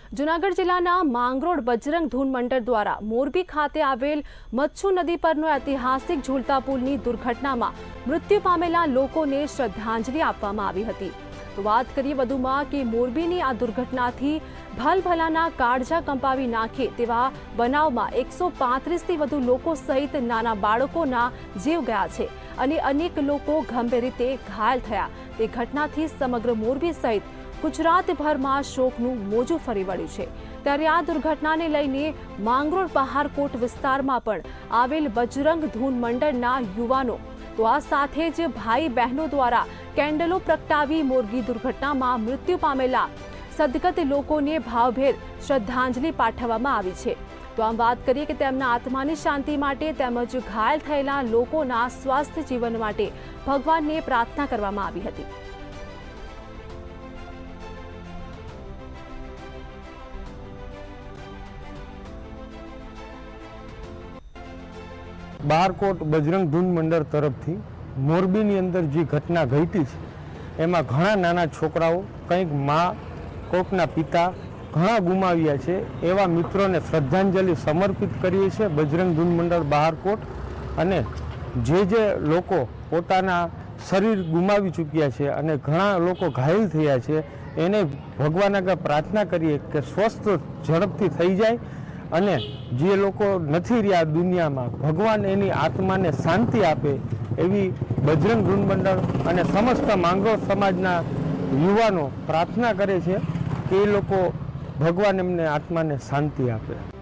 જૂનાગઢ જિલ્લાના માંગરોળ બજરંગ ધૂન મંડળ દ્વારા મોરબી ખાતે આવેલ મચ્છુ નદી પરનો ઐતિહાસિક ઝૂલતા પુલની દુર્ઘટનામાં મૃત્યુ પામેલા લોકોને શ્રદ્ધાંજલિ આપવામાં આવી હતી। તો વાત કરીએ વધુમાં કે મોરબીની આ દુર્ઘટનાથી ભલભલાના કાળજા કંપાવી નાખે તેવા બનાવમાં 135થી વધુ લોકો સહિત નાના બાળકોના જીવ ગયા છે અને અનેક લોકો ગંભીર રીતે ઘાયલ થયા। તે ઘટનાથી સમગ્ર મોરબી સહિત ગુજરાતભરમાં શોકનું મોજું ફરી વળ્યું છે। ત્યારે આ દુર્ઘટનાને લઈને માંગરોળ બહારકોટ વિસ્તારમાં પણ આવેલ બજરંગ ધૂન મંડળના યુવાનો તો આ સાથે જ ભાઈ બહેનો દ્વારા કેન્ડલો પ્રગટાવી મોરબી દુર્ઘટનામાં મૃત્યુ પામેલા સદગત લોકોને ભાવભેર શ્રદ્ધાંજલિ પાઠવવામાં આવી છે। તો આમ વાત કરીએ કે તેમના આત્માની શાંતિ માટે તેમજ ઘાયલ થયેલા લોકોના સ્વસ્થ જીવન માટે ભગવાનને પ્રાર્થના કરવામાં આવી હતી। બહારકોટ બજરંગ ધૂન મંડળ તરફથી મોરબીની અંદર જે ઘટના ઘટી છે એમાં ઘણા નાના છોકરાઓ, કંઈક મા, કોકના પિતા ઘણા ગુમાવ્યા છે। એવા મિત્રોને શ્રદ્ધાંજલિ સમર્પિત કરીએ છીએ બજરંગ ધૂન મંડળ બહારકોટ। અને જે લોકો પોતાના શરીર ગુમાવી ચૂક્યા છે અને ઘણા લોકો ઘાયલ થયા છે એને ભગવાન આગળ પ્રાર્થના કરીએ કે સ્વસ્થ ઝડપથી થઈ જાય અને જે લોકો નથી રહ્યા દુનિયામાં ભગવાન એની આત્માને શાંતિ આપે એવી બજરંગ ધૂન મંડળ અને સમસ્ત માંગરોળ સમાજના યુવાનો પ્રાર્થના કરે છે કે એ લોકો ભગવાન એમને આત્માને શાંતિ આપે।